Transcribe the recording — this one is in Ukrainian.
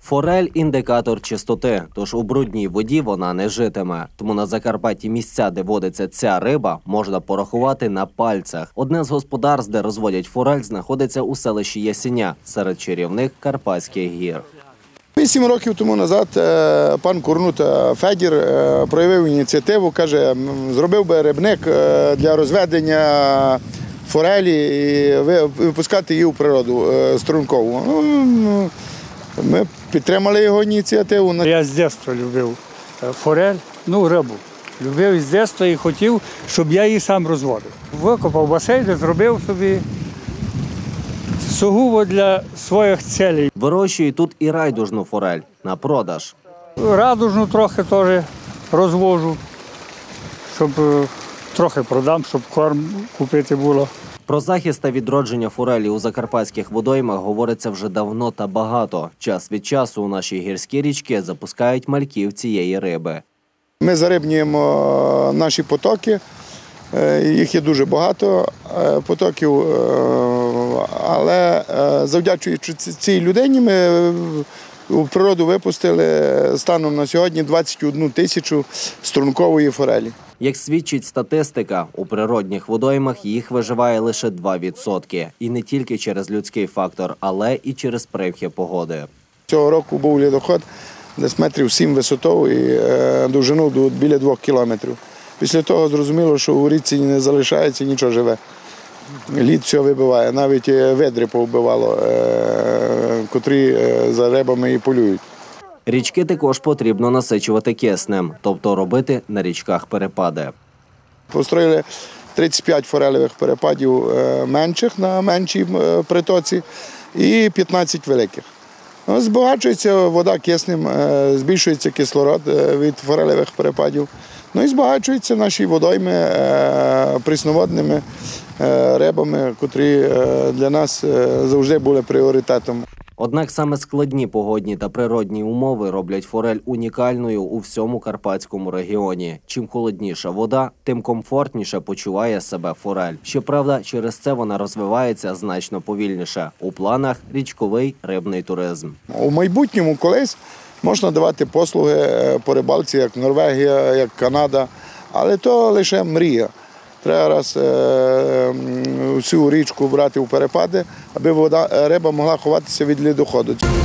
Форель – індикатор чистоти, тож у брудній воді вона не житиме. Тому на Закарпатті місця, де водиться ця риба, можна порахувати на пальцях. Одне з господарств, де розводять форель, знаходиться у селищі Ясеня, серед чарівних Карпатських гір. 8 років тому назад пан Курнут Федір проявив ініціативу, каже, зробив би рибник для розведення форелі і випускати її у природу струмкову. Ми підтримали його ініціативу. Я з дитинства любив форель, рибу. Любив із дитинства і хотів, щоб я її сам розводив. Викопав басейн, зробив собі сугубо для своїх цілей. Вирощують тут і райдужну форель на продаж. Радужну трохи теж розвожу, щоб трохи продам, щоб корм купити було. Про захист та відродження форелі у закарпатських водоймах говориться вже давно та багато. Час від часу у наші гірські річки запускають мальків цієї риби. Ми зарибнюємо наші потоки, їх є дуже багато потоків, але завдячуючи цій людині ми у природу випустили станом на сьогодні 21 тисячу стрункової форелі. Як свідчить статистика, у природних водоймах їх виживає лише 2%. І не тільки через людський фактор, але і через привхи погоди. Цього року був льодоход десь метрів 7 висотою і довжину біля 2 кілометрів. Після того зрозуміло, що у річці не залишається нічого живе. Лід все вибиває, навіть ведри повбивало, котрі за рибами і полюють. Річки також потрібно насичувати киснем, тобто робити на річках перепади. Построїли 35 форелевих перепадів менших на меншій притоці і 15 великих. Збагачується вода киснем, збільшується кислород від форелевих перепадів. І збагачуються наші водойми прісноводними рибами, котрі для нас завжди були пріоритетом. Однак саме складні погодні та природні умови роблять форель унікальною у всьому Карпатському регіоні. Чим холодніша вода, тим комфортніше почуває себе форель. Щоправда, через це вона розвивається значно повільніше. У планах – річковий рибний туризм. У майбутньому колись можна давати послуги по рибалці, як Норвегія, як Канада, але то лише мрія. Треба раз всю річку брати у перепади, аби риба могла ховатися від ледоходу.